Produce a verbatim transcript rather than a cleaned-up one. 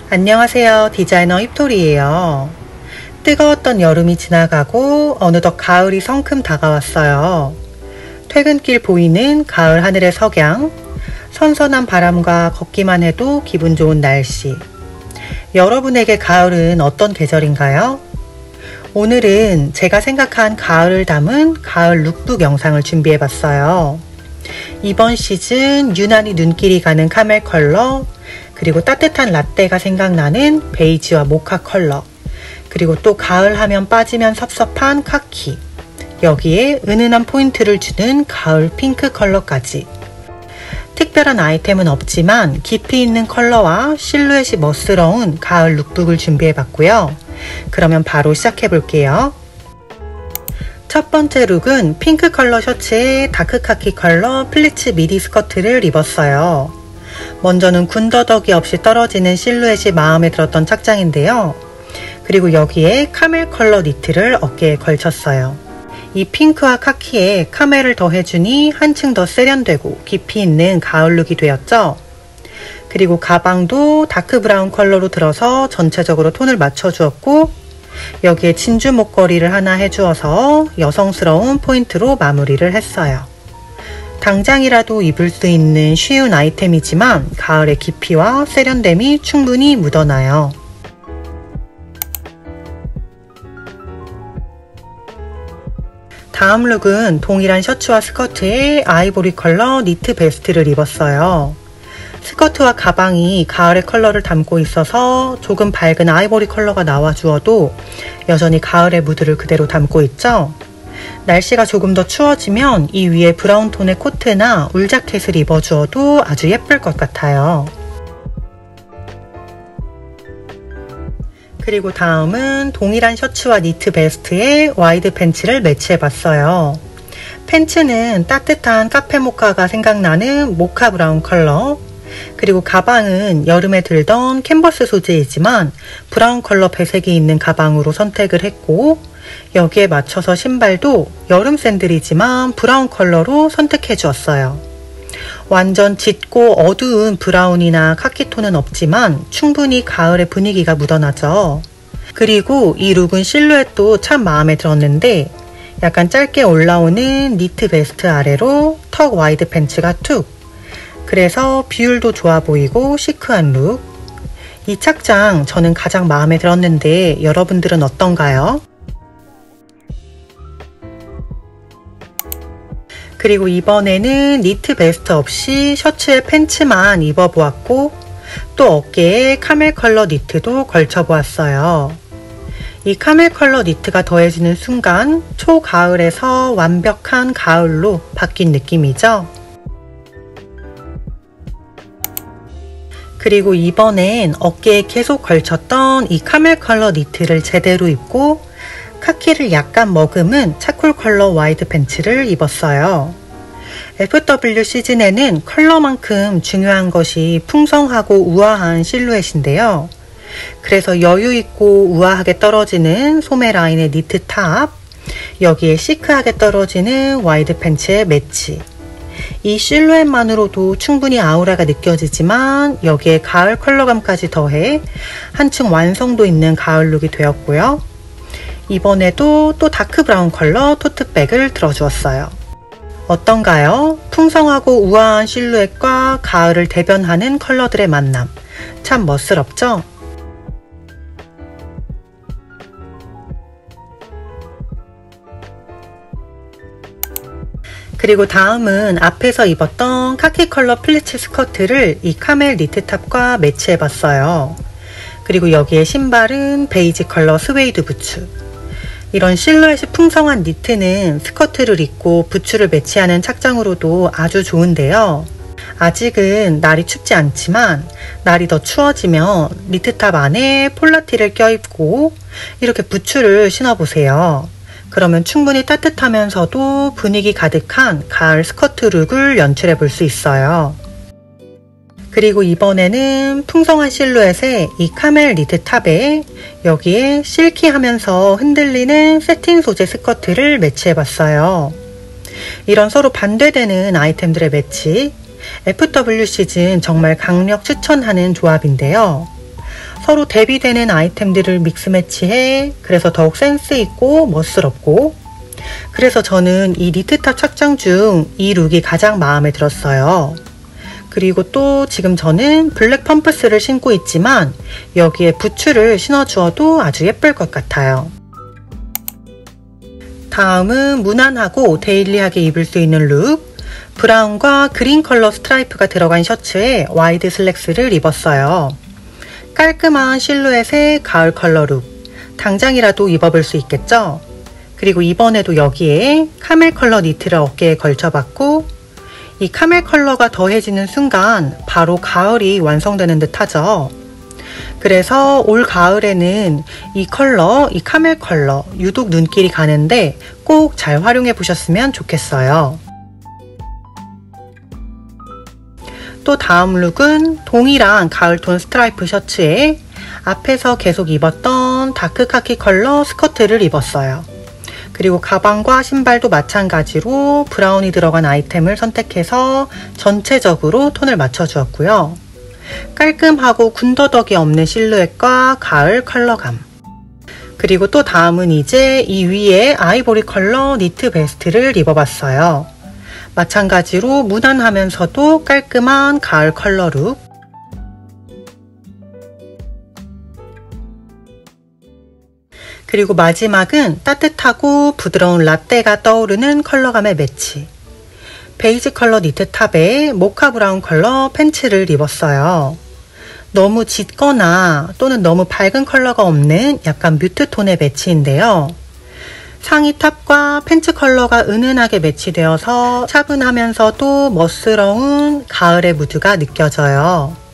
안녕하세요. 디자이너 힙토리예요. 뜨거웠던 여름이 지나가고 어느덧 가을이 성큼 다가왔어요. 퇴근길 보이는 가을 하늘의 석양, 선선한 바람과 걷기만 해도 기분 좋은 날씨. 여러분에게 가을은 어떤 계절인가요? 오늘은 제가 생각한 가을을 담은 가을 룩북 영상을 준비해봤어요. 이번 시즌 유난히 눈길이 가는 카멜 컬러, 그리고 따뜻한 라떼가 생각나는 베이지와 모카 컬러, 그리고 또 가을 하면 빠지면 섭섭한 카키, 여기에 은은한 포인트를 주는 가을 핑크 컬러까지. 특별한 아이템은 없지만 깊이 있는 컬러와 실루엣이 멋스러운 가을 룩북을 준비해봤고요. 그러면 바로 시작해볼게요. 첫 번째 룩은 핑크 컬러 셔츠에 다크 카키 컬러 플리츠 미디 스커트를 입었어요. 먼저는 군더더기 없이 떨어지는 실루엣이 마음에 들었던 착장인데요. 그리고 여기에 카멜 컬러 니트를 어깨에 걸쳤어요. 이 핑크와 카키에 카멜을 더해주니 한층 더 세련되고 깊이 있는 가을 룩이 되었죠. 그리고 가방도 다크 브라운 컬러로 들어서 전체적으로 톤을 맞춰주었고, 여기에 진주 목걸이를 하나 해주어서 여성스러운 포인트로 마무리를 했어요. 당장이라도 입을 수 있는 쉬운 아이템이지만 가을의 깊이와 세련됨이 충분히 묻어나요. 다음 룩은 동일한 셔츠와 스커트에 아이보리 컬러 니트 베스트를 입었어요. 스커트와 가방이 가을의 컬러를 담고 있어서 조금 밝은 아이보리 컬러가 나와주어도 여전히 가을의 무드를 그대로 담고 있죠. 날씨가 조금 더 추워지면 이 위에 브라운 톤의 코트나 울 자켓을 입어주어도 아주 예쁠 것 같아요. 그리고 다음은 동일한 셔츠와 니트 베스트에 와이드 팬츠를 매치해봤어요. 팬츠는 따뜻한 카페 모카가 생각나는 모카 브라운 컬러, 그리고 가방은 여름에 들던 캔버스 소재이지만 브라운 컬러 배색이 있는 가방으로 선택을 했고, 여기에 맞춰서 신발도 여름 샌들이지만 브라운 컬러로 선택해 주었어요. 완전 짙고 어두운 브라운이나 카키톤은 없지만 충분히 가을의 분위기가 묻어나죠. 그리고 이 룩은 실루엣도 참 마음에 들었는데, 약간 짧게 올라오는 니트 베스트 아래로 턱 와이드 팬츠가 툭, 그래서 비율도 좋아 보이고 시크한 룩. 이 착장 저는 가장 마음에 들었는데 여러분들은 어떤가요? 그리고 이번에는 니트 베스트 없이 셔츠에 팬츠만 입어보았고, 또 어깨에 카멜 컬러 니트도 걸쳐보았어요. 이 카멜 컬러 니트가 더해지는 순간 초가을에서 완벽한 가을로 바뀐 느낌이죠. 그리고 이번엔 어깨에 계속 걸쳤던 이 카멜 컬러 니트를 제대로 입고 카키를 약간 머금은 차콜 컬러 와이드 팬츠를 입었어요. 에프더블유 시즌에는 컬러만큼 중요한 것이 풍성하고 우아한 실루엣인데요. 그래서 여유있고 우아하게 떨어지는 소매 라인의 니트 탑, 여기에 시크하게 떨어지는 와이드 팬츠의 매치. 이 실루엣만으로도 충분히 아우라가 느껴지지만 여기에 가을 컬러감까지 더해 한층 완성도 있는 가을 룩이 되었고요. 이번에도 또 다크 브라운 컬러 토트백을 들어주었어요. 어떤가요? 풍성하고 우아한 실루엣과 가을을 대변하는 컬러들의 만남. 참 멋스럽죠? 그리고 다음은 앞에서 입었던 카키 컬러 플리츠 스커트를 이 카멜 니트 탑과 매치해봤어요. 그리고 여기에 신발은 베이지 컬러 스웨이드 부츠. 이런 실루엣이 풍성한 니트는 스커트를 입고 부츠를 매치하는 착장으로도 아주 좋은데요. 아직은 날이 춥지 않지만 날이 더 추워지면 니트탑 안에 폴라티를 껴입고 이렇게 부츠를 신어보세요. 그러면 충분히 따뜻하면서도 분위기 가득한 가을 스커트 룩을 연출해 볼 수 있어요. 그리고 이번에는 풍성한 실루엣의 이 카멜 니트 탑에 여기에 실키하면서 흔들리는 세틴 소재 스커트를 매치해봤어요. 이런 서로 반대되는 아이템들의 매치, 에프더블유 시즌 정말 강력 추천하는 조합인데요. 서로 대비되는 아이템들을 믹스 매치해 그래서 더욱 센스 있고 멋스럽고, 그래서 저는 이 니트탑 착장 중 이 룩이 가장 마음에 들었어요. 그리고 또 지금 저는 블랙 펌프스를 신고 있지만 여기에 부츠를 신어주어도 아주 예쁠 것 같아요. 다음은 무난하고 데일리하게 입을 수 있는 룩, 브라운과 그린 컬러 스트라이프가 들어간 셔츠에 와이드 슬랙스를 입었어요. 깔끔한 실루엣의 가을 컬러 룩, 당장이라도 입어볼 수 있겠죠? 그리고 이번에도 여기에 카멜 컬러 니트를 어깨에 걸쳐봤고, 이 카멜 컬러가 더해지는 순간 바로 가을이 완성되는 듯 하죠. 그래서 올 가을에는 이 컬러, 이 카멜 컬러 유독 눈길이 가는데 꼭 잘 활용해 보셨으면 좋겠어요. 또 다음 룩은 동일한 가을톤 스트라이프 셔츠에 앞에서 계속 입었던 다크 카키 컬러 스커트를 입었어요. 그리고 가방과 신발도 마찬가지로 브라운이 들어간 아이템을 선택해서 전체적으로 톤을 맞춰주었고요. 깔끔하고 군더더기 없는 실루엣과 가을 컬러감. 그리고 또 다음은 이제 이 위에 아이보리 컬러 니트 베스트를 입어봤어요. 마찬가지로 무난하면서도 깔끔한 가을 컬러 룩. 그리고 마지막은 따뜻하고 부드러운 라떼가 떠오르는 컬러감의 매치. 베이지 컬러 니트 탑에 모카 브라운 컬러 팬츠를 입었어요. 너무 짙거나 또는 너무 밝은 컬러가 없는 약간 뮤트 톤의 매치인데요. 상의 탑과 팬츠 컬러가 은은하게 매치되어서 차분하면서도 멋스러운 가을의 무드가 느껴져요.